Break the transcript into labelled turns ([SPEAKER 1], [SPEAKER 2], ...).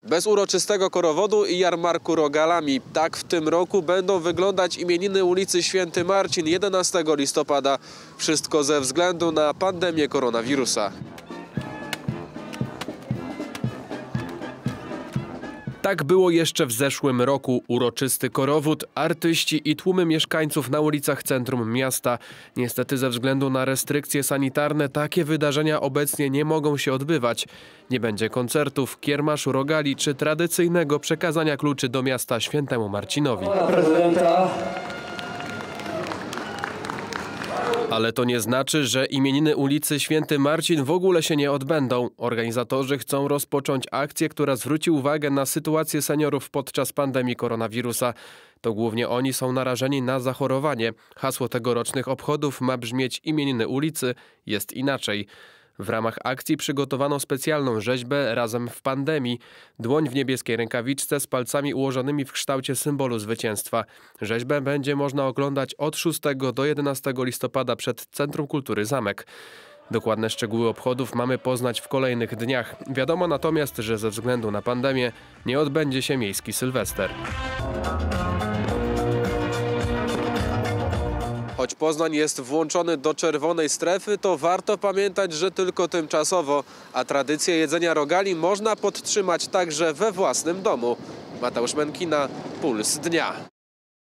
[SPEAKER 1] Bez uroczystego korowodu i jarmarku rogalami. Tak w tym roku będą wyglądać imieniny ulicy Święty Marcin 11 listopada. Wszystko ze względu na pandemię koronawirusa. Tak było jeszcze w zeszłym roku. Uroczysty korowód, artyści i tłumy mieszkańców na ulicach centrum miasta. Niestety ze względu na restrykcje sanitarne takie wydarzenia obecnie nie mogą się odbywać. Nie będzie koncertów, kiermaszu rogali czy tradycyjnego przekazania kluczy do miasta Świętemu Marcinowi. Ale to nie znaczy, że imieniny ulicy Święty Marcin w ogóle się nie odbędą. Organizatorzy chcą rozpocząć akcję, która zwróci uwagę na sytuację seniorów podczas pandemii koronawirusa. To głównie oni są narażeni na zachorowanie. Hasło tegorocznych obchodów ma brzmieć: imieniny ulicy jest inaczej. W ramach akcji przygotowano specjalną rzeźbę Razem w pandemii. Dłoń w niebieskiej rękawiczce z palcami ułożonymi w kształcie symbolu zwycięstwa. Rzeźbę będzie można oglądać od 6 do 11 listopada przed Centrum Kultury Zamek. Dokładne szczegóły obchodów mamy poznać w kolejnych dniach. Wiadomo natomiast, że ze względu na pandemię nie odbędzie się miejski Sylwester. Choć Poznań jest włączony do czerwonej strefy, to warto pamiętać, że tylko tymczasowo, a tradycję jedzenia rogali można podtrzymać także we własnym domu. Mateusz Menkina, Puls Dnia.